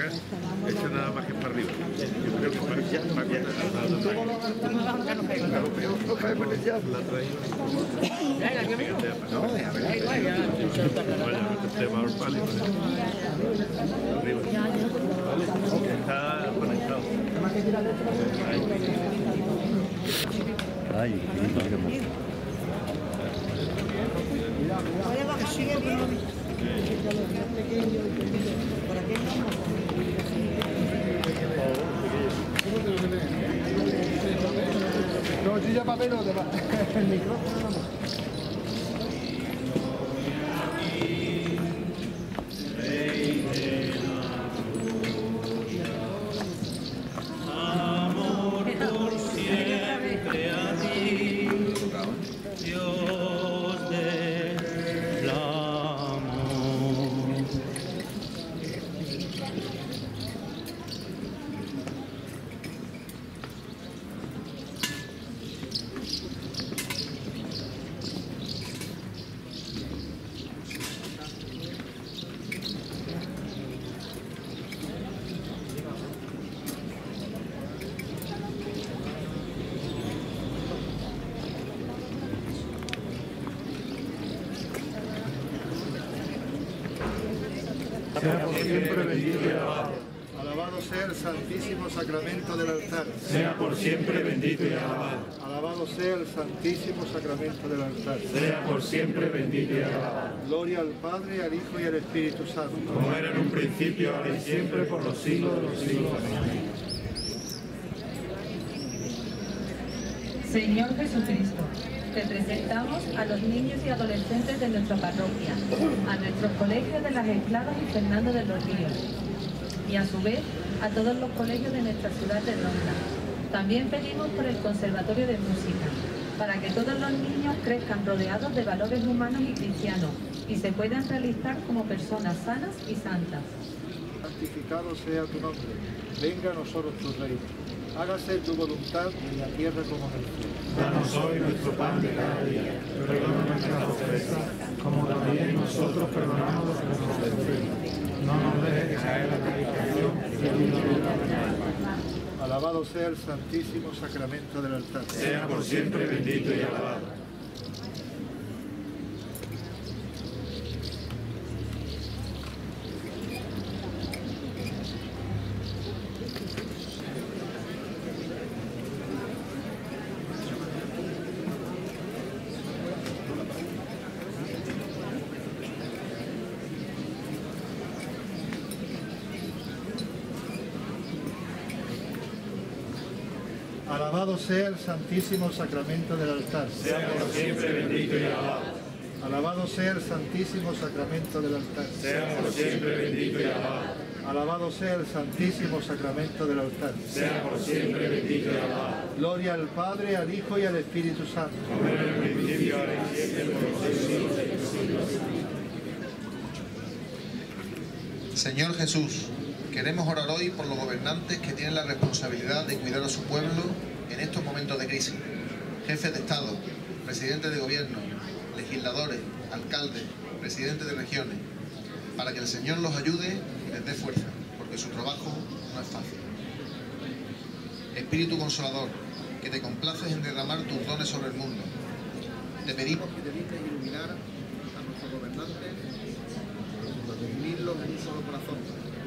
echa nada más que para arriba. Yo creo que para allá, para allá. No cae para allá. La traído. No, déjame. Bueno, te va al palo. Arriba. Está conectado. Ay, Voy a bajar bien. ¿Para qué no? No, si ya papel no te va. El micrófono no. Sea por siempre bendito y alabado. Alabado sea el santísimo sacramento del altar. Sea por siempre bendito y alabado. Alabado sea el santísimo sacramento del altar. Sea por siempre bendito y alabado. Gloria al Padre, al Hijo y al Espíritu Santo. Como era en un principio, ahora y siempre, por los siglos de los siglos. Amén. Señor Jesucristo, te presentamos a los niños y adolescentes de nuestra parroquia, a nuestros colegios de Las Esclavas y Fernando de los Ríos, y a su vez a todos los colegios de nuestra ciudad de Ronda. También pedimos por el Conservatorio de Música, para que todos los niños crezcan rodeados de valores humanos y cristianos y se puedan realizar como personas sanas y santas. Santificado sea tu nombre. Venga a nosotros tu reino. Hágase tu voluntad en la tierra como en el cielo. Danos hoy nuestro pan de cada día. Perdona nuestras ofensas, como también nosotros perdonamos a los que nos ofenden. No nos dejes caer en la tentación y líbranos del mal. Alabado sea el santísimo sacramento del altar. Sea por siempre bendito y alabado. Alabado sea el santísimo sacramento del altar. Sea por siempre bendito y alabado. Alabado sea el santísimo sacramento del altar. Sea por siempre bendito y alabado. Alabado sea el santísimo sacramento del altar. Sea por siempre bendito y alabado. Gloria al Padre, al Hijo y al Espíritu Santo. Como era en el principio, ahora y siempre, por los siglos de los siglos. Señor Jesús, queremos orar hoy por los gobernantes que tienen la responsabilidad de cuidar a su pueblo en estos momentos de crisis. Jefes de Estado, presidentes de gobierno, legisladores, alcaldes, presidentes de regiones, para que el Señor los ayude y les dé fuerza, porque su trabajo no es fácil. Espíritu Consolador, que te complaces en derramar tus dones sobre el mundo, te pedimos que te dediques a iluminar a nuestros gobernantes, unirlos en un solo corazón.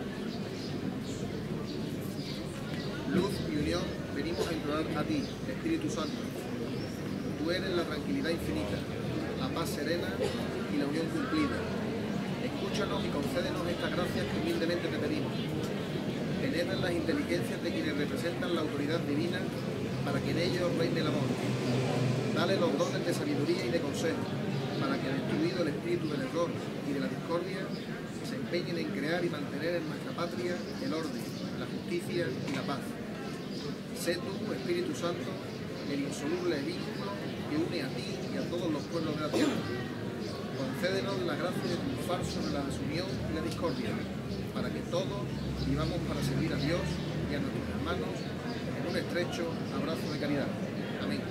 Luz y unión, venimos a implorar a ti, Espíritu Santo. Tú eres la tranquilidad infinita, la paz serena y la unión cumplida. Escúchanos y concédenos estas gracias que humildemente te pedimos. Penetra en las inteligencias de quienes representan la autoridad divina para que en ellos reine el amor. Dale los dones de sabiduría y de consejo, para que destruido el espíritu del error y de la discordia, se empeñen en crear y mantener en nuestra patria el orden, la justicia y la paz. Sé tú, Espíritu Santo, el insoluble vínculo que une a ti y a todos los pueblos de la tierra. Concédenos la gracia de triunfar sobre la desunión y la discordia, para que todos vivamos para servir a Dios y a nuestros hermanos en un estrecho abrazo de caridad. Amén.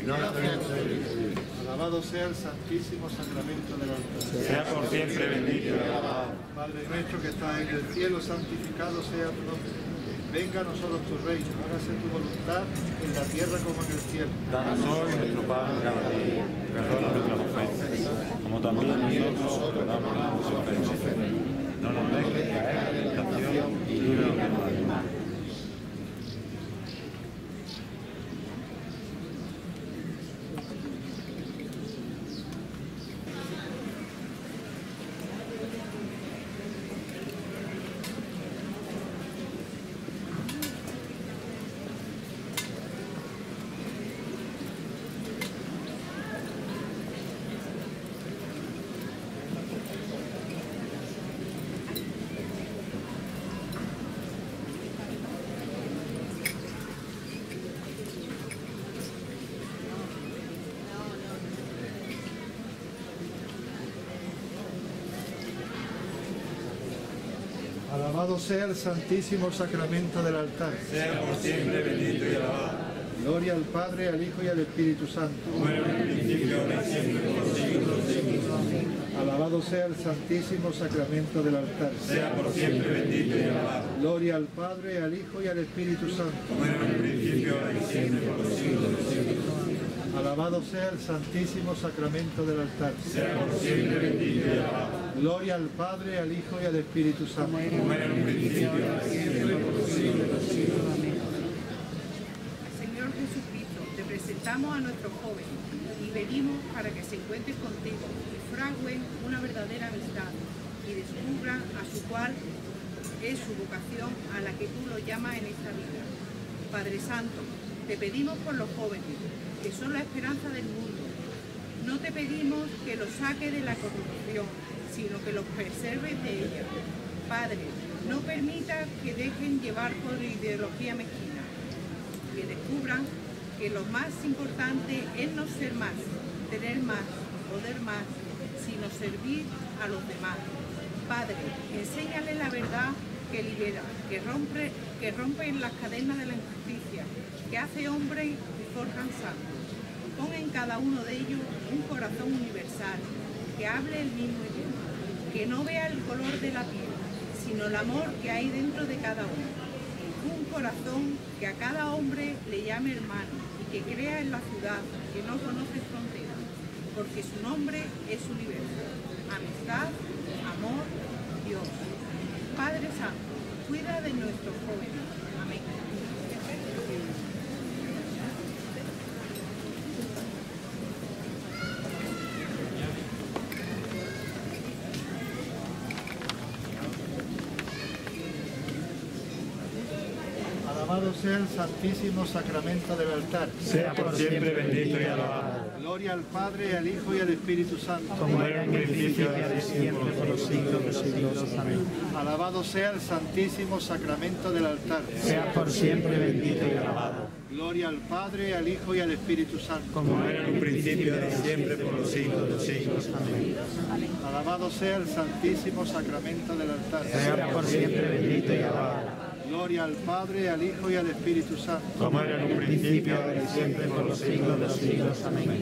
Alabado sea el santísimo sacramento del altar. Sea por siempre bendito y alabado. Padre nuestro que estás en el cielo, santificado sea tu nombre. Venga a nosotros tu reino, hágase tu voluntad en la tierra como en el cielo. Danos hoy nuestro pan cada día, perdona nuestras ofensas, como también nosotros perdonamos a los ofensores. No nos dejes caer en la tentación y líbranos del mal. Alabado sea el santísimo sacramento del altar. Sea por siempre bendito y alabado. Gloria al Padre, al Hijo y al Espíritu Santo. Como era en el principio, ahora y siempre, por los siglos de los siglos. Alabado sea el santísimo sacramento del altar. Sea por siempre bendito y alabado. Gloria al Padre, al Hijo y al Espíritu Santo. Como era en el principio, ahora y siempre, por los siglos de los siglos. Alabado sea el santísimo sacramento del altar. Sea por siempre bendito y alabado. Gloria al Padre, al Hijo y al Espíritu Santo. Como era en un principio, ahora y siempre, por los siglos de los siglos. Señor Jesucristo, te presentamos a nuestros jóvenes y pedimos para que se encuentren contigo y fragüen una verdadera amistad y descubran a su cual es su vocación a la que tú los llamas en esta vida. Padre Santo, te pedimos por los jóvenes, que son la esperanza del mundo. No te pedimos que los saques de la corrupción, sino que los preserves de ella. Padre, no permita que dejen llevar por ideología mezquina, que descubran que lo más importante es no ser más, tener más, poder más, sino servir a los demás. Padre, enséñale la verdad que libera, que rompe las cadenas de la injusticia, que hace hombres y forjan santos. Pon en cada uno de ellos un corazón universal, que hable el mismo idioma, que no vea el color de la piel, sino el amor que hay dentro de cada uno. Un corazón que a cada hombre le llame hermano y que crea en la ciudad que no conoce fronteras, porque su nombre es universo. Amistad, amor, Dios. Padre Santo, cuida de nuestros jóvenes. Amén. Alabado sea el santísimo sacramento del altar. Sea por siempre bendito y alabado. Gloria al Padre, al Hijo y al Espíritu Santo. Como era en un principio, ahora y siempre, por los siglos de los siglos. Amén. Alabado sea el santísimo sacramento del altar. Sea por siempre bendito y alabado. Gloria al Padre, al Hijo y al Espíritu Santo. Como era en un principio, ahora y siempre, por los siglos de los siglos. Amén. Alabado sea el santísimo sacramento del altar. Sea por siempre bendito y alabado. Gloria al Padre, al Hijo y al Espíritu Santo. Como era en un principio, ahora y siempre, por los siglos de los siglos. Amén.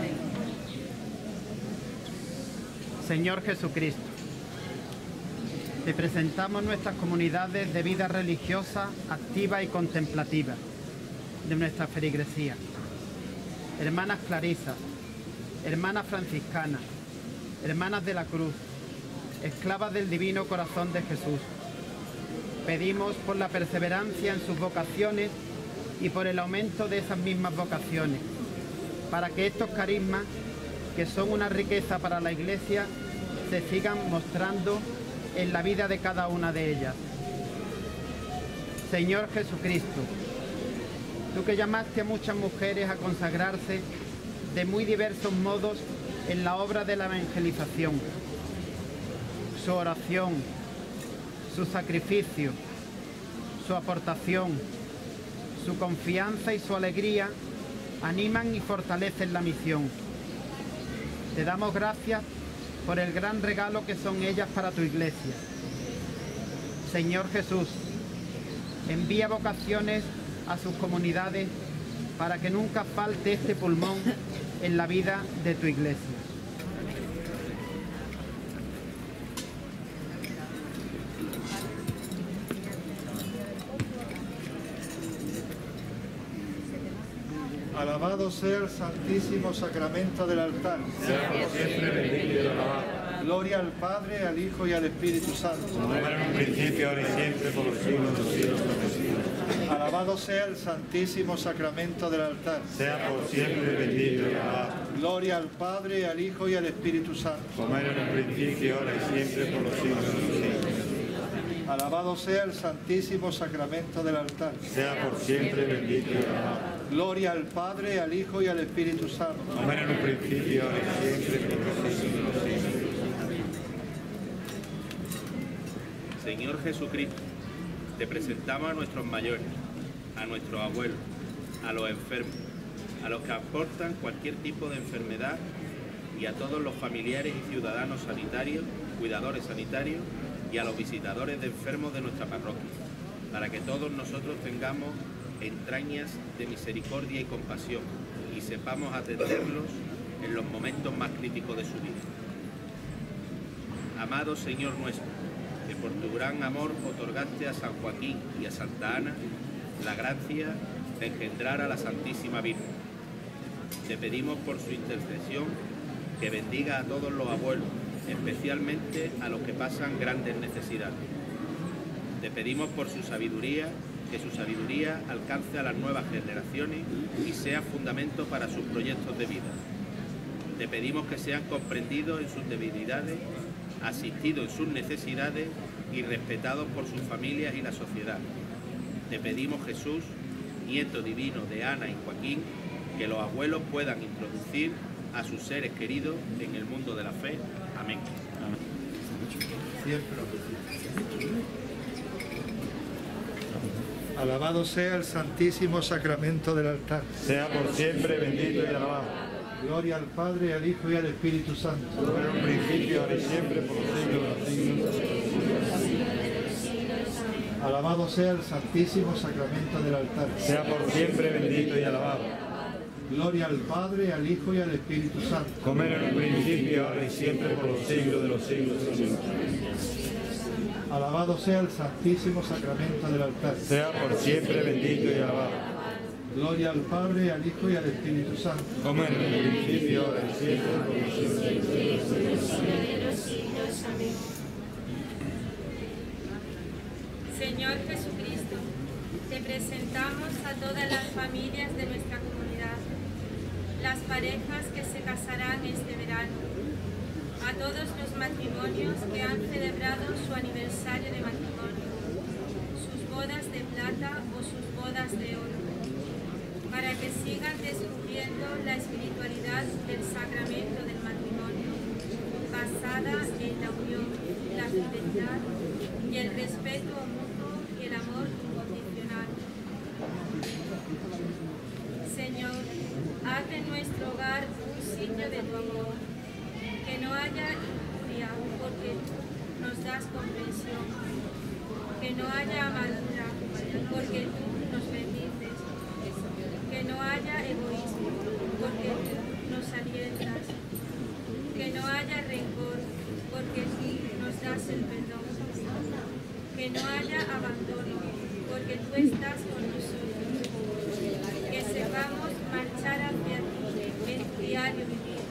Señor Jesucristo, te presentamos nuestras comunidades de vida religiosa, activa y contemplativa de nuestra feligresía. Hermanas clarisas, hermanas franciscanas, hermanas de la cruz, esclavas del divino corazón de Jesús. Pedimos por la perseverancia en sus vocaciones y por el aumento de esas mismas vocaciones, para que estos carismas, que son una riqueza para la Iglesia, se sigan mostrando en la vida de cada una de ellas. Señor Jesucristo, tú que llamaste a muchas mujeres a consagrarse de muy diversos modos en la obra de la evangelización, su oración, su sacrificio, su aportación, su confianza y su alegría animan y fortalecen la misión. Te damos gracias por el gran regalo que son ellas para tu Iglesia. Señor Jesús, envía vocaciones a sus comunidades para que nunca falte este pulmón en la vida de tu Iglesia. Alabado sea el Santísimo Sacramento del altar. Sea por siempre bendito y alabado. Gloria al Padre, al Hijo y al Espíritu Santo. Como era en un principio, ahora y siempre, por los siglos de los siglos. Amén. Alabado sea el Santísimo Sacramento del altar. Sea por siempre bendito y alabado. Gloria al Padre, al Hijo y al Espíritu Santo. Como era en un principio, ahora y siempre, por los siglos de los siglos. Alabado sea el Santísimo Sacramento del altar. Sea por siempre bendito y alabado. Gloria al Padre, al Hijo y al Espíritu Santo. Como era en un principio, ahora y siempre, por los siglos de los siglos. Señor Jesucristo, te presentamos a nuestros mayores, a nuestros abuelos, a los enfermos, a los que aportan cualquier tipo de enfermedad y a todos los familiares y ciudadanos sanitarios, cuidadores sanitarios y a los visitadores de enfermos de nuestra parroquia, para que todos nosotros tengamos entrañas de misericordia y compasión y sepamos atenderlos en los momentos más críticos de su vida. Amado Señor nuestro, que por tu gran amor otorgaste a San Joaquín y a Santa Ana la gracia de engendrar a la Santísima Virgen. Te pedimos por su intercesión que bendiga a todos los abuelos, especialmente a los que pasan grandes necesidades. Te pedimos por su sabiduría, que su sabiduría alcance a las nuevas generaciones y sea fundamento para sus proyectos de vida. Te pedimos que sean comprendidos en sus debilidades, asistidos en sus necesidades y respetados por sus familias y la sociedad. Te pedimos, Jesús, nieto divino de Ana y Joaquín, que los abuelos puedan introducir a sus seres queridos en el mundo de la fe. Amén. Siempre lo decimos. Alabado sea el Santísimo Sacramento del altar. Sea por siempre bendito y alabado. Gloria al Padre, al Hijo y al Espíritu Santo. Como era en un principio, ahora y siempre, por los siglos de los siglos. Alabado sea el Santísimo Sacramento del altar. Sea por siempre bendito y alabado. Gloria al Padre, al Hijo y al Espíritu Santo. Como era en un principio, ahora y siempre, por los siglos de los siglos. Alabado sea el Santísimo Sacramento del altar. Sea por siempre bendito y alabado. Gloria al Padre, al Hijo y al Espíritu Santo. Como en el principio, ahora y siempre, por los siglos de los siglos. Señor Jesucristo, te presentamos a todas las familias de nuestra comunidad, las parejas que se casarán este verano, a todos los matrimonios que han celebrado su aniversario de matrimonio, sus bodas de plata o sus bodas de oro, para que sigan descubriendo la espiritualidad del sacramento del matrimonio, basada en la unión, la fidelidad y el respeto mutuo y el amor incondicional. Señor, haz de nuestro hogar un sitio de tu amor, que no haya injuria, porque tú nos das comprensión, que no haya amargura, porque tú nos bendices, que no haya egoísmo, porque tú nos alientas, que no haya rencor, porque tú nos das el perdón, que no haya abandono, porque tú estás con nosotros, que sepamos marchar hacia ti en tu diario vivir,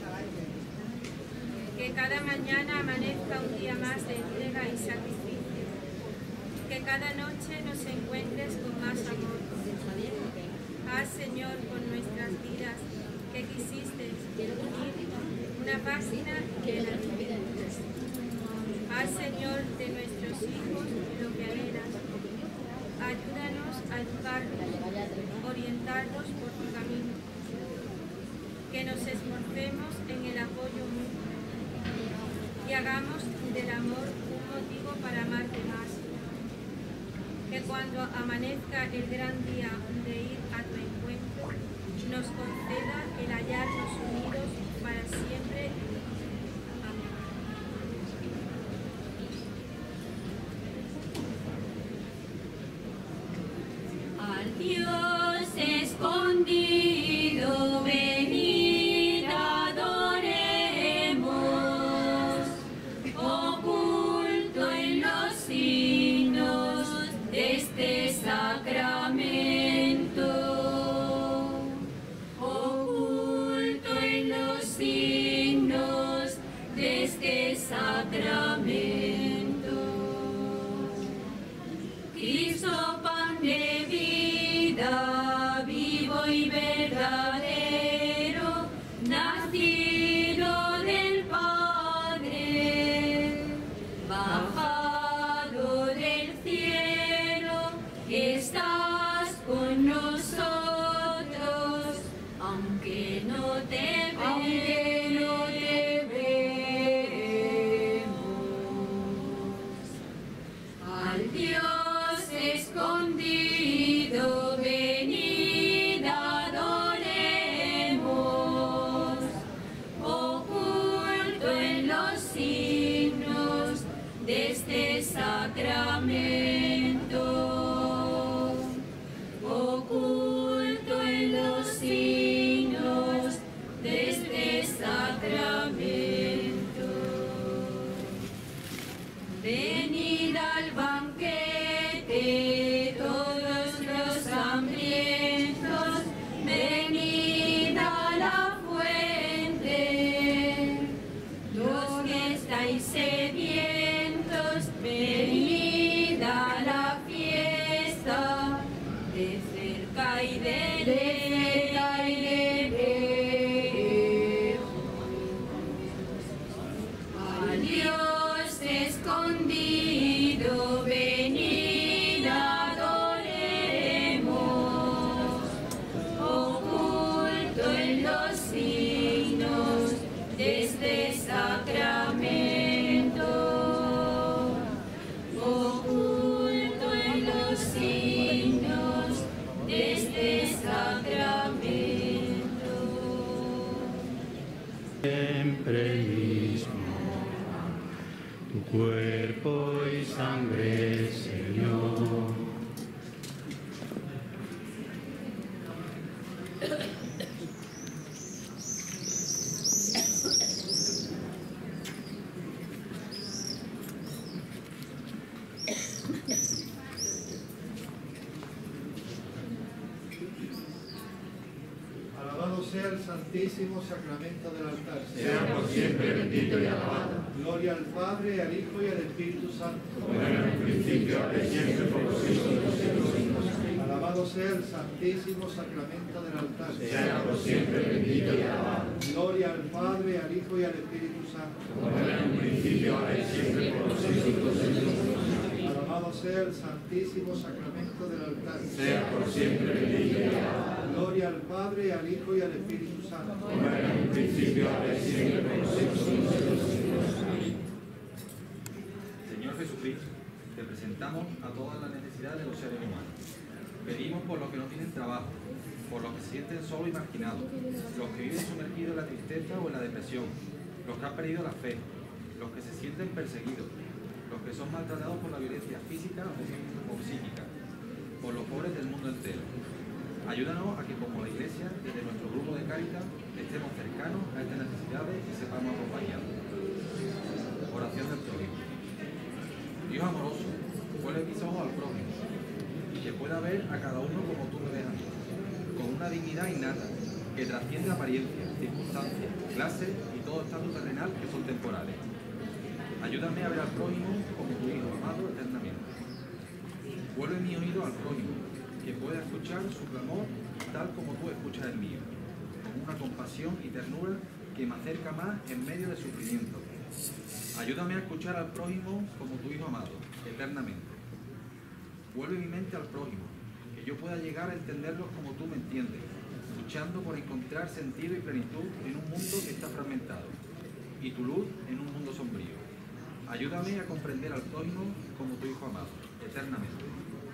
que cada mañana amanezca un día más de entrega y sacrificio, que cada noche nos encuentres con más amor. Haz, Señor, con nuestras vidas que quisiste unir una página que la tuya. Haz, Señor, de nuestros hijos lo que anhelas. Ayúdanos a educarlos, orientarlos por tu camino. Que nos esforcemos en el apoyo mutuo y hagamos del amor un motivo para amarte más. Que cuando amanezca el gran día de ir a tu encuentro, nos conceda el hallarnos unidos para siempre. Amén. Al Dios escondido este sacramento. Cristo, pan de vida, vivo y verdadero, nacido del Padre, bajado del cielo, estás con nosotros, aunque no te vemos. Al Dios escondido, venid, adoremos, oculto en los signos de este sacramento, oculto en los signos de este sacramento. Venid al banquete todos los hambrientos, venid a la fuente, los que estáis sedientos, venid a la fiesta, de cerca y de lejos. A Dios escondido, venid, adoremos, oculto en los signos de este sacramento, oculto en los signos de este sacramento. Siempre mismo, tu cuerpo y sangre, Señor. Alabado sea el Santísimo Sacramento del altar. Sea por siempre bendito y alabado. Gloria al Padre, al Hijo y al Espíritu Santo. Como era en el principio, ahora y siempre, por los siglos de los siglos. Alabado sea el Santísimo Sacramento del altar. Sea por siempre bendito y alabado. Gloria al Padre, al Hijo y al Espíritu Santo. Como era en un principio, ahora y siempre, por los siglos de los siglos. Alabado sea el Santísimo Sacramento del altar. Sea por siempre bendito y alabado. Gloria al Padre, al Hijo y al Espíritu Santo. Como era en un principio, ahora y siempre, por los siglos de los siglos. Señor Jesucristo, te presentamos a todas las necesidades de los seres humanos. Pedimos por los que no tienen trabajo, por los que se sienten solos y marginados, los que viven sumergidos en la tristeza o en la depresión, los que han perdido la fe, los que se sienten perseguidos, los que son maltratados por la violencia física o psíquica, por los pobres del mundo entero. Ayúdanos a que como la Iglesia, desde nuestro grupo de Cáritas, estemos cercanos a estas necesidades y sepamos acompañarlos. Oración del prójimo. Dios amoroso, vuelve mis ojos al prójimo y que pueda ver a cada uno como tú me ves a mí, con una dignidad innata que trasciende apariencias, circunstancias, clases y todo estado terrenal que son temporales. Ayúdame a ver al prójimo como tu Hijo amado eternamente. Vuelve mi oído al prójimo, que pueda escuchar su clamor tal como tú escuchas el mío, con una compasión y ternura que me acerca más en medio del sufrimiento. Ayúdame a escuchar al prójimo como tu Hijo amado, eternamente. Vuelve mi mente al prójimo, que yo pueda llegar a entenderlos como tú me entiendes, luchando por encontrar sentido y plenitud en un mundo que está fragmentado, y tu luz en un mundo sombrío. Ayúdame a comprender al prójimo como tu Hijo amado, eternamente.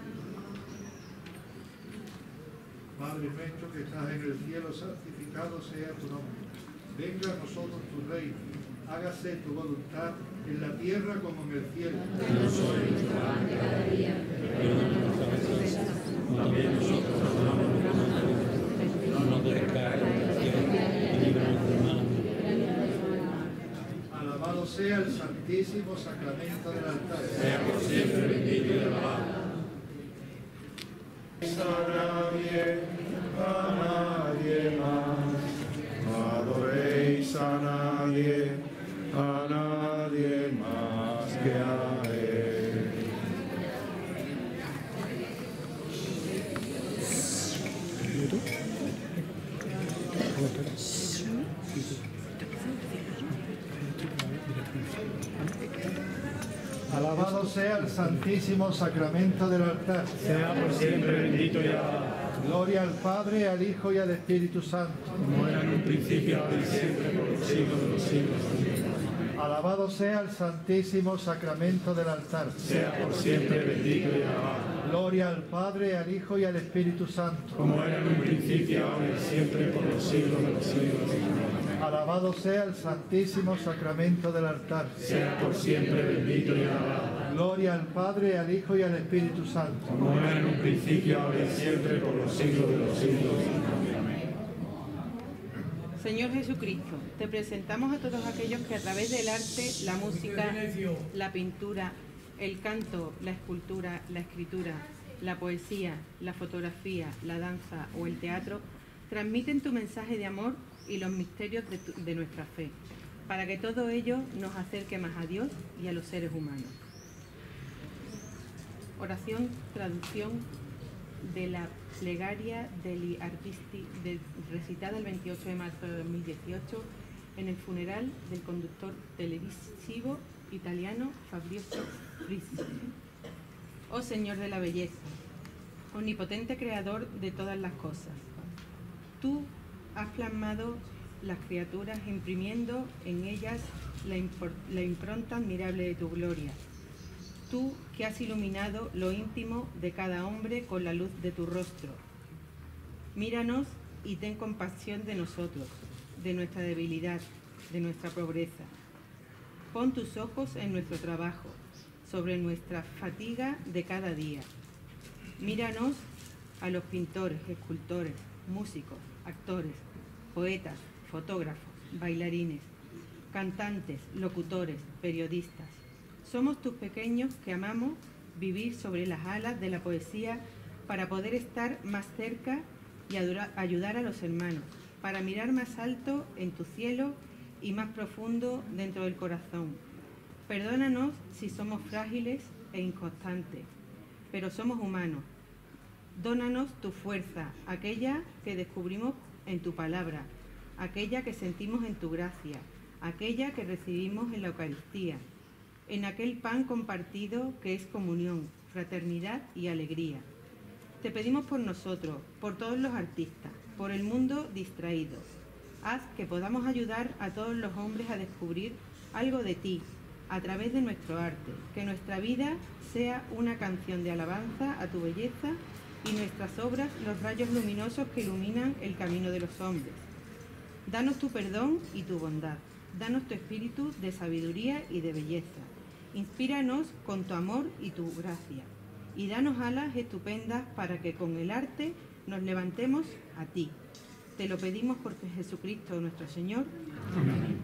Padre nuestro que estás en el cielo, santificado sea tu nombre. Venga a nosotros tu reino. Hágase tu voluntad en la tierra como en el cielo. Danos hoy nuestro pan de cada día. Perdona nuestras ofensas, también nosotros perdonamos a los nuestros. No nos dejes caer en la tentación y líbranos del mal. Alabado sea el santísimo sacramento del altar. Sea por siempre bendito y alabado. A nadie más, no adoréis a nadie, a nadie. Alabado sea el santísimo sacramento del altar. Sea por siempre bendito y alabado. Gloria al Padre, al Hijo y al Espíritu Santo. Como era en un principio, ahora y siempre, por los siglos de los siglos. Alabado sea el santísimo sacramento del altar. Sea por siempre bendito y alabado. Gloria al Padre, al Hijo y al Espíritu Santo. Como era en un principio, ahora y siempre, por los siglos de los siglos. Alabado sea el santísimo sacramento del altar. Sea por siempre bendito y alabado. Gloria al Padre, al Hijo y al Espíritu Santo. Como era en un principio, ahora y siempre, por los siglos de los siglos. Señor Jesucristo, te presentamos a todos aquellos que a través del arte, la música, la pintura, el canto, la escultura, la escritura, la poesía, la fotografía, la danza o el teatro, transmiten tu mensaje de amor y los misterios de nuestra fe, para que todo ello nos acerque más a Dios y a los seres humanos. Oración, traducción de la plegaria degli artisti recitada el 28 de marzo de 2018 en el funeral del conductor televisivo italiano Fabrizio Frizzi. Oh Señor de la belleza, omnipotente creador de todas las cosas, tú has plasmado las criaturas imprimiendo en ellas la impronta admirable de tu gloria. Tú que has iluminado lo íntimo de cada hombre con la luz de tu rostro. Míranos y ten compasión de nosotros, de nuestra debilidad, de nuestra pobreza. Pon tus ojos en nuestro trabajo, sobre nuestra fatiga de cada día. Míranos a los pintores, escultores, músicos, actores, poetas, fotógrafos, bailarines, cantantes, locutores, periodistas. Somos tus pequeños que amamos vivir sobre las alas de la poesía para poder estar más cerca y ayudar a los hermanos, para mirar más alto en tu cielo y más profundo dentro del corazón. Perdónanos si somos frágiles e inconstantes, pero somos humanos. Dónanos tu fuerza, aquella que descubrimos en tu palabra, aquella que sentimos en tu gracia, aquella que recibimos en la Eucaristía, en aquel pan compartido que es comunión, fraternidad y alegría. Te pedimos por nosotros, por todos los artistas, por el mundo distraído. Haz que podamos ayudar a todos los hombres a descubrir algo de ti a través de nuestro arte, que nuestra vida sea una canción de alabanza a tu belleza y nuestras obras los rayos luminosos que iluminan el camino de los hombres. Danos tu perdón y tu bondad. Danos tu espíritu de sabiduría y de belleza. Inspíranos con tu amor y tu gracia. Y danos alas estupendas para que con el arte nos levantemos a ti. Te lo pedimos por Jesucristo nuestro Señor. Amén.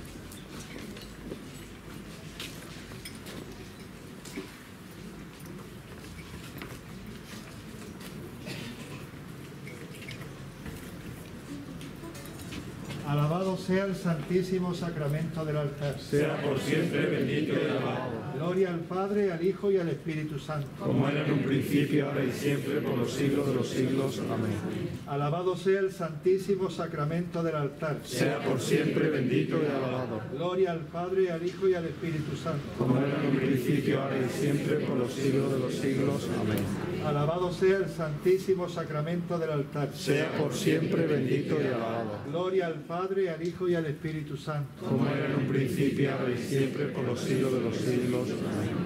Alabado sea el santísimo sacramento del altar. Sea por siempre bendito y alabado. Gloria al Padre, al Hijo y al Espíritu Santo. Como era en un principio, ahora y siempre, por los siglos de los siglos. Amén. Alabado sea el santísimo sacramento del altar. Sea por siempre bendito y alabado. Gloria al Padre, al Hijo y al Espíritu Santo. Como era en un principio, ahora y siempre, por los siglos de los siglos. Amén. Alabado sea el santísimo sacramento del altar. Sea por siempre bendito y alabado. Gloria al Padre, al Hijo y al Espíritu Santo. Como era en un principio, ahora y siempre, por los siglos de los siglos. Amén.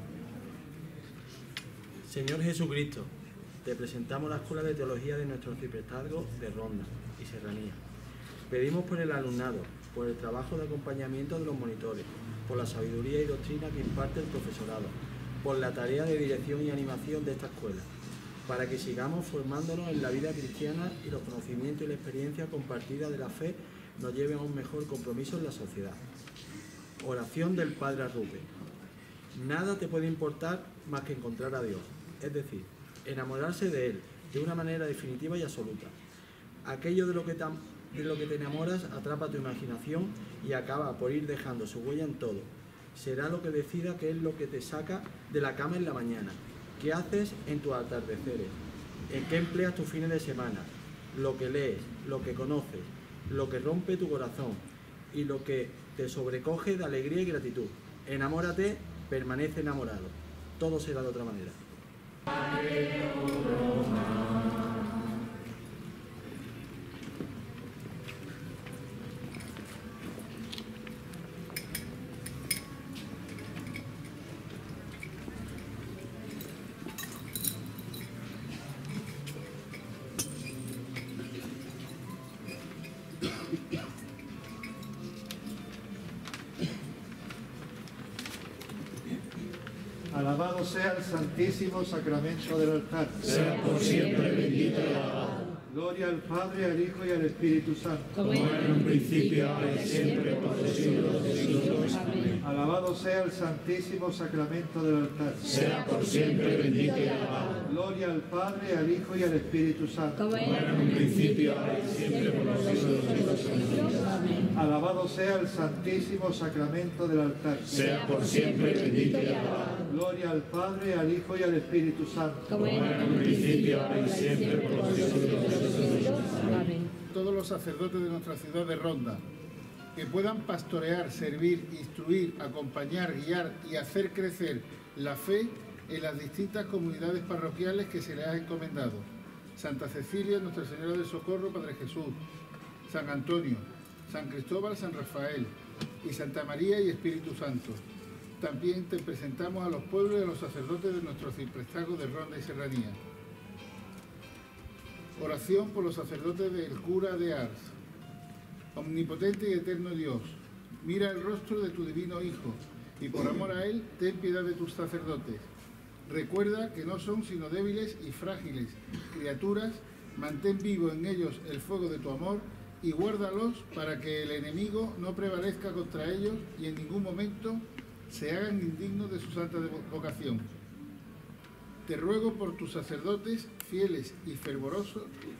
Señor Jesucristo, te presentamos la Escuela de Teología de nuestro arciprestazgo de Ronda y Serranía. Pedimos por el alumnado, por el trabajo de acompañamiento de los monitores, por la sabiduría y doctrina que imparte el profesorado, por la tarea de dirección y animación de esta escuela, para que sigamos formándonos en la vida cristiana y los conocimientos y la experiencia compartida de la fe nos lleven a un mejor compromiso en la sociedad. Oración del Padre Arrupe. Nada te puede importar más que encontrar a Dios, es decir, enamorarse de Él de una manera definitiva y absoluta. Aquello de lo que te enamoras atrapa tu imaginación y acaba por ir dejando su huella en todo. Será lo que decida qué es lo que te saca de la cama en la mañana, qué haces en tus atardeceres, en qué empleas tus fines de semana, lo que lees, lo que conoces, lo que rompe tu corazón y lo que te sobrecoge de alegría y gratitud. Enamórate permanece enamorado. Todo será de otra manera. Alabado sea el santísimo sacramento del altar. Sea por siempre bendito y alabado. Gloria al Padre, al Hijo y al Espíritu Santo. Como era en un principio, ahora y siempre, por los siglos de siglos. Amén. Alabado sea el santísimo sacramento del altar. Sea por siempre bendito y alabado. Gloria al Padre, al Hijo y al Espíritu Santo. Como era en un principio, ahora y siempre, por los siglos de siglos. Amén. Alabado sea el santísimo sacramento del altar. Sea por siempre bendito y alabado. Gloria al Padre, al Hijo y al Espíritu Santo. Como era en un principio, ahora y siempre, por los siglos de siglos. Amén. Todos los sacerdotes de nuestra ciudad de Ronda, que puedan pastorear, servir, instruir, acompañar, guiar y hacer crecer la fe en las distintas comunidades parroquiales que se les ha encomendado. Santa Cecilia, Nuestra Señora del Socorro, Padre Jesús, San Antonio, San Cristóbal, San Rafael y Santa María y Espíritu Santo. También te presentamos a los pueblos y a los sacerdotes de nuestro ciprestazgo de Ronda y Serranía. Oración por los sacerdotes del cura de Ars. Omnipotente y eterno Dios, mira el rostro de tu divino Hijo y por amor a Él, ten piedad de tus sacerdotes. Recuerda que no son sino débiles y frágiles criaturas, mantén vivo en ellos el fuego de tu amor y guárdalos para que el enemigo no prevalezca contra ellos y en ningún momento se hagan indignos de su santa vocación. Te ruego por tus sacerdotes fieles y fervorosos,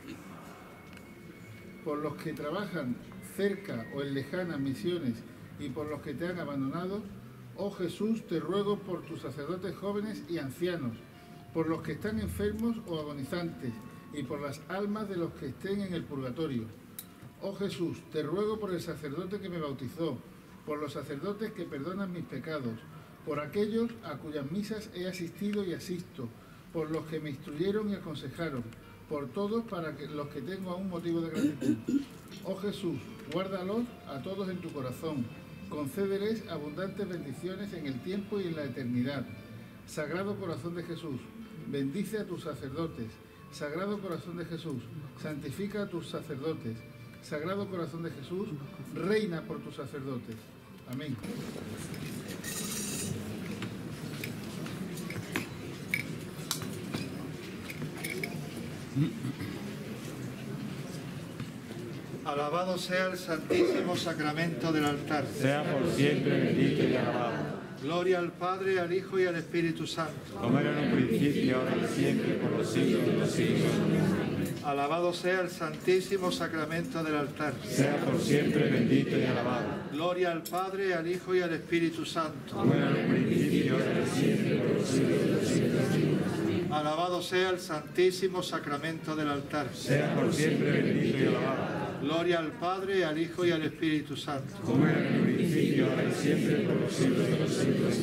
por los que trabajan cerca o en lejanas misiones y por los que te han abandonado. Oh Jesús, te ruego por tus sacerdotes jóvenes y ancianos, por los que están enfermos o agonizantes y por las almas de los que estén en el purgatorio. Oh Jesús, te ruego por el sacerdote que me bautizó, por los sacerdotes que perdonan mis pecados, por aquellos a cuyas misas he asistido y asisto, por los que me instruyeron y aconsejaron, por todos para que los que tengo aún motivo de gratitud. Oh Jesús, guárdalos a todos en tu corazón, concédeles abundantes bendiciones en el tiempo y en la eternidad. Sagrado Corazón de Jesús, bendice a tus sacerdotes. Sagrado Corazón de Jesús, santifica a tus sacerdotes. Sagrado Corazón de Jesús, reina por tus sacerdotes. Amén. Alabado sea el santísimo sacramento del altar. Sea por siempre bendito y alabado. Gloria al Padre, al Hijo y al Espíritu Santo. Como era en un principio, ahora y siempre, por los siglos de los siglos. Alabado sea el santísimo sacramento del altar. Sea por siempre bendito y alabado. Gloria al Padre, al Hijo y al Espíritu Santo. Como era en un principio, ahora y siempre, por los siglos de los siglos. Alabado sea el santísimo sacramento del altar. Sea por siempre bendito y alabado. Gloria al Padre, al Hijo y al Espíritu Santo. Como era en un principio, ahora y siempre, por los siglos de los siglos.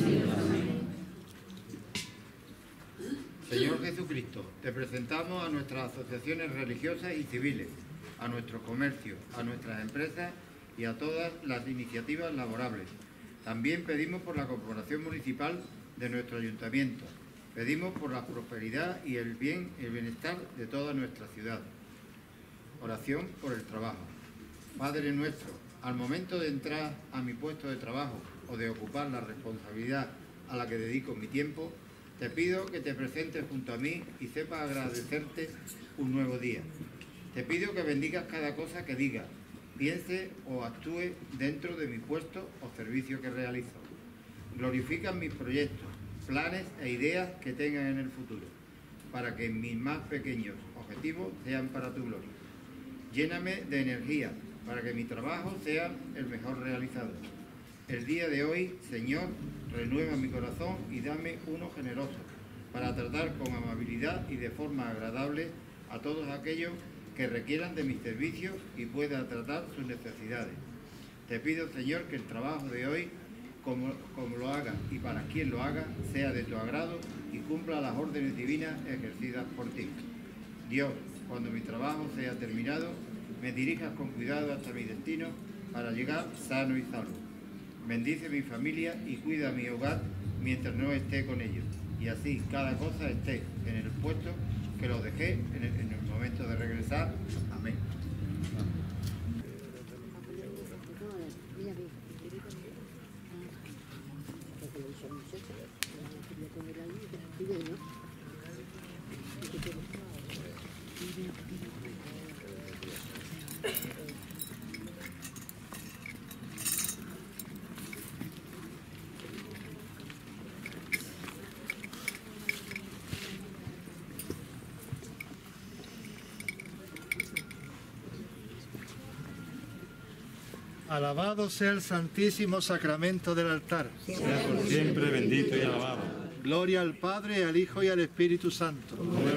Señor Jesucristo, te presentamos a nuestras asociaciones religiosas y civiles, a nuestros comercios, a nuestras empresas y a todas las iniciativas laborables. También pedimos por la corporación municipal de nuestro ayuntamiento. Pedimos por la prosperidad y el bienestar de toda nuestra ciudad. Oración por el trabajo. Padre nuestro, al momento de entrar a mi puesto de trabajo o de ocupar la responsabilidad a la que dedico mi tiempo, te pido que te presentes junto a mí y sepas agradecerte un nuevo día. Te pido que bendigas cada cosa que diga, piense o actúe dentro de mi puesto o servicio que realizo. Glorifica mis proyectos, planes e ideas que tengan en el futuro, para que mis más pequeños objetivos sean para tu gloria. Lléname de energía, para que mi trabajo sea el mejor realizado. El día de hoy, Señor, renueva mi corazón y dame uno generoso, para tratar con amabilidad y de forma agradable a todos aquellos que requieran de mis servicios y pueda tratar sus necesidades. Te pido, Señor, que el trabajo de hoy como lo haga y para quien lo haga, sea de tu agrado y cumpla las órdenes divinas ejercidas por ti. Dios, cuando mi trabajo sea terminado, me dirijas con cuidado hasta mi destino para llegar sano y salvo. Bendice mi familia y cuida mi hogar mientras no esté con ellos, y así cada cosa esté en el puesto que lo dejé en el momento de regresar. Amén. Alabado sea el Santísimo Sacramento del altar. Sea por siempre bendito y alabado. Gloria al Padre, al Hijo y al Espíritu Santo.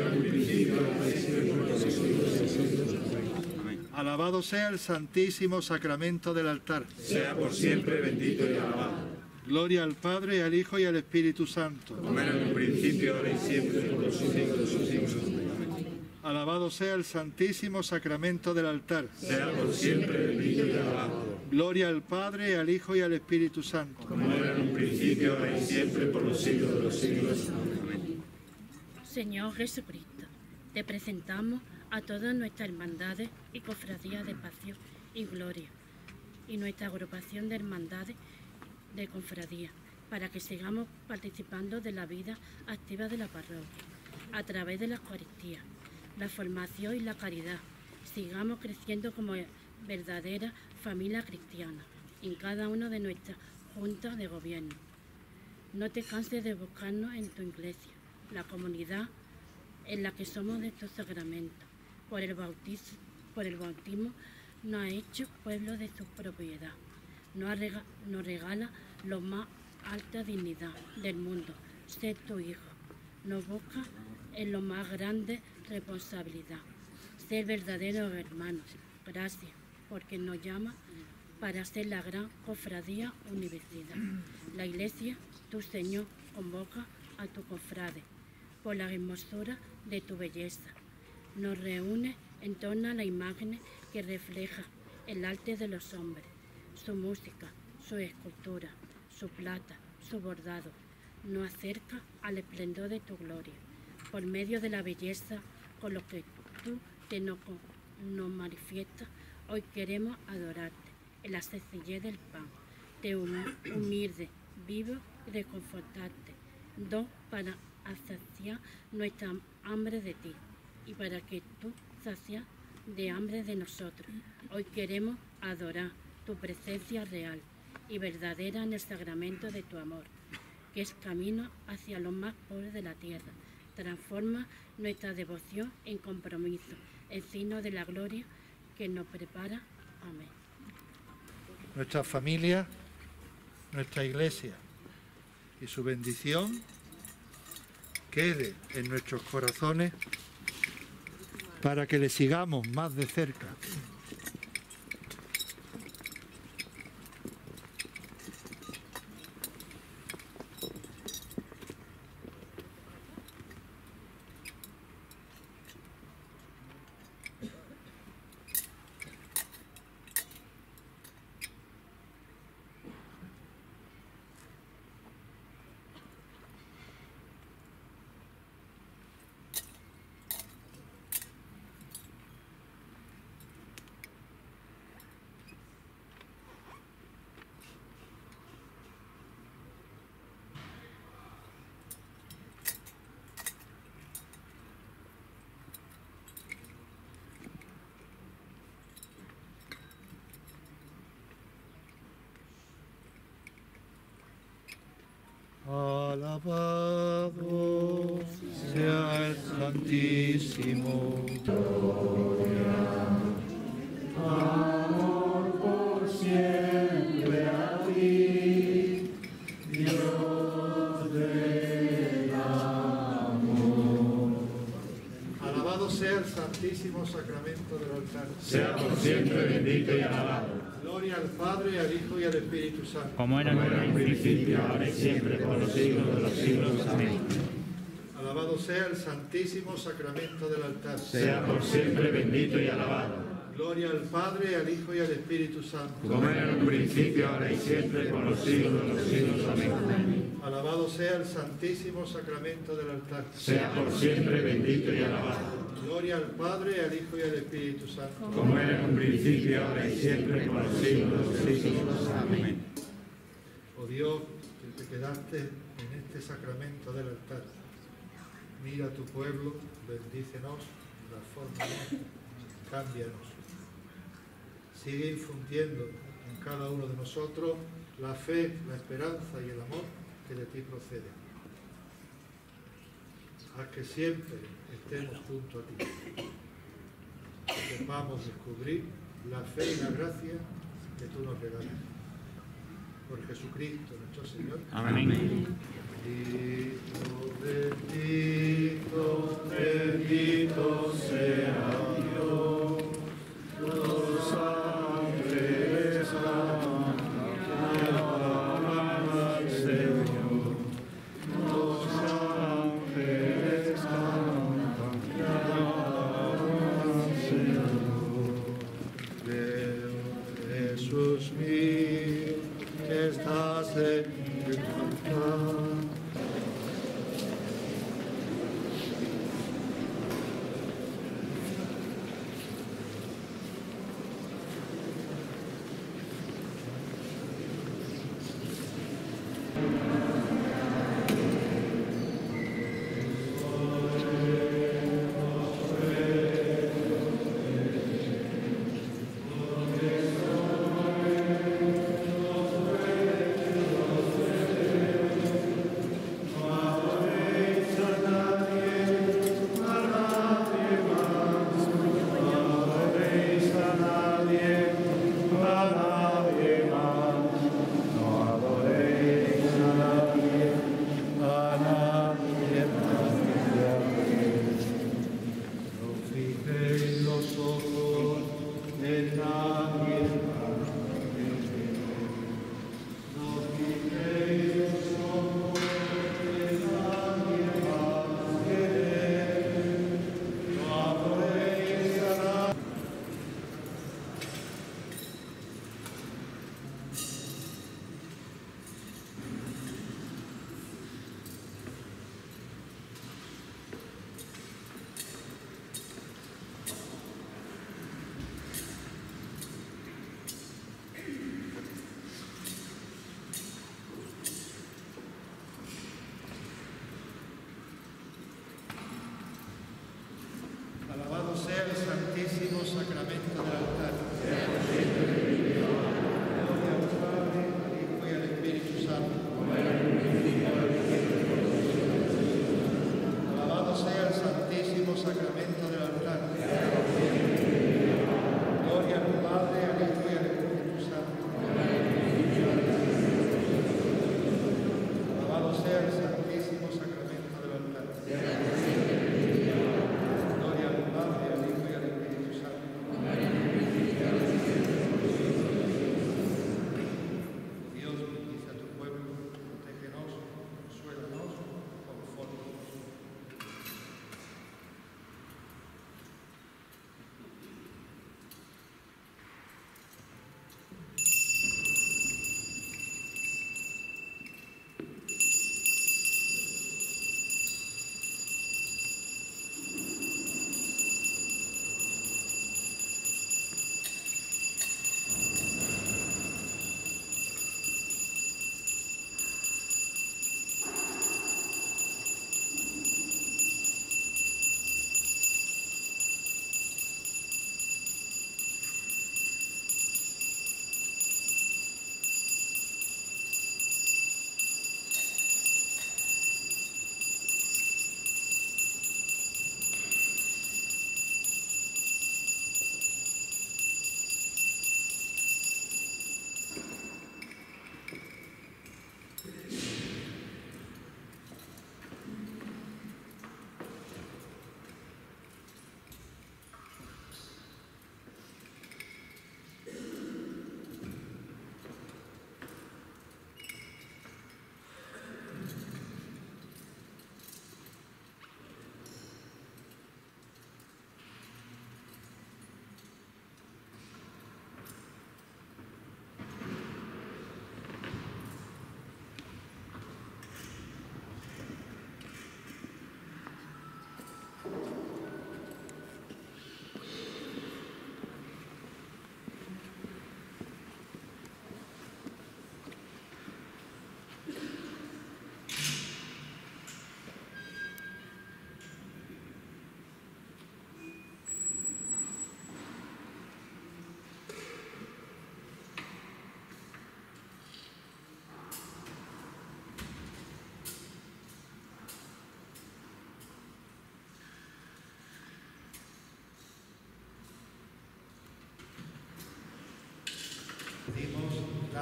Alabado sea el Santísimo Sacramento del altar. Sea por siempre bendito y alabado. Gloria al Padre, al Hijo y al Espíritu Santo. Como era en un principio, ahora y siempre, por los siglos de los siglos. Alabado sea el Santísimo Sacramento del altar. Sea por siempre bendito y alabado. Gloria al Padre, al Hijo y al Espíritu Santo. Como era en un principio, ahora y siempre, por los siglos de los siglos. Amén. Señor Jesucristo, te presentamos a todas nuestras hermandades y cofradías de pasión y gloria, y nuestra agrupación de hermandades de cofradía, para que sigamos participando de la vida activa de la parroquia, a través de la Eucaristía, la formación y la caridad. Sigamos creciendo como verdadera familia cristiana en cada una de nuestras juntas de gobierno. No te canses de buscarnos en tu iglesia, la comunidad en la que somos de estos sacramentos. Por el bautismo nos ha hecho pueblo de su propiedad. Nos regala la más alta dignidad del mundo, ser tu hijo. Nos busca en lo más grande responsabilidad, ser verdaderos hermanos. Gracias, porque nos llama para ser la gran cofradía universidad. La Iglesia, tu Señor, convoca a tu cofrade por la hermosura de tu belleza. Nos reúne en torno a la imagen que refleja el arte de los hombres, su música, su escultura, su plata, su bordado. Nos acerca al esplendor de tu gloria, por medio de la belleza con lo que tú nos manifiestas. Hoy queremos adorarte en la sencillez del pan, te humilde, vivo y reconfortarte, don para saciar nuestra hambre de ti y para que tú sacias de hambre de nosotros. Hoy queremos adorar tu presencia real y verdadera en el sacramento de tu amor, que es camino hacia los más pobres de la tierra. Transforma nuestra devoción en compromiso, en signo de la gloria que nos prepara. Amén. Nuestra familia, nuestra iglesia y su bendición quede en nuestros corazones para que le sigamos más de cerca. Alabado sea el Santísimo. Amor por siempre a ti, Dios del amor. Alabado sea el Santísimo Sacramento del altar. Sea por siempre bendito y alabado. Gloria Gloria al Padre, al Hijo y al Espíritu Santo. Como era en el principio, ahora y siempre, por los siglos de los siglos. Amén. Alabado sea el Santísimo Sacramento del altar. Sea por siempre bendito y alabado. Gloria al Padre, al Hijo y al Espíritu Santo. Como era en un principio, ahora y siempre, por los siglos de los siglos. Amén. Alabado sea el Santísimo Sacramento del altar. Sea por siempre bendito y alabado. Gloria al Padre, al Hijo y al Espíritu Santo. Como era en un principio, ahora y siempre, por los siglos de los siglos. Amén. Oh Dios, que te quedaste en este sacramento del altar, mira a tu pueblo, bendícenos, transfórmanos, cámbianos. Sigue infundiendo en cada uno de nosotros la fe, la esperanza y el amor que de ti proceden. Haz que siempre estemos junto a ti. Que sepamos descubrir la fe y la gracia que tú nos regalas. Por Jesucristo nuestro Señor. Amén. Bendito, bendito sea Dios. Los ángeles alaban al Señor. Los ángeles alaban al Señor. Jesús mío, que estás en el altar.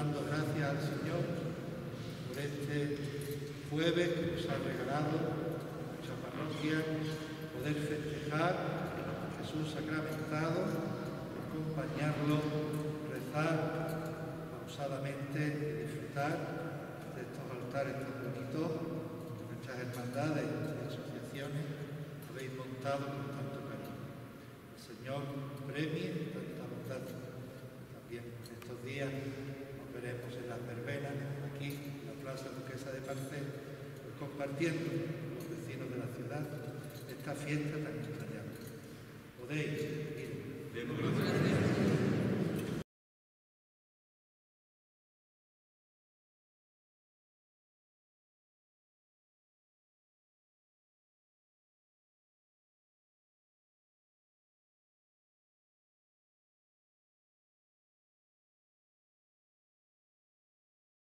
dando gracias al Señor por este jueves que nos ha regalado nuestra parroquia, poder festejar a Jesús sacramentado, acompañarlo, rezar pausadamente y disfrutar de estos altares tan bonitos que nuestras hermandades y asociaciones habéis montado con tanto cariño. El Señor premie tanta bondad. También estos días nos veremos en las verbenas, aquí en la Plaza Duquesa de Parcel, compartiendo con los vecinos de la ciudad esta fiesta tan extrañable. Podéis ir.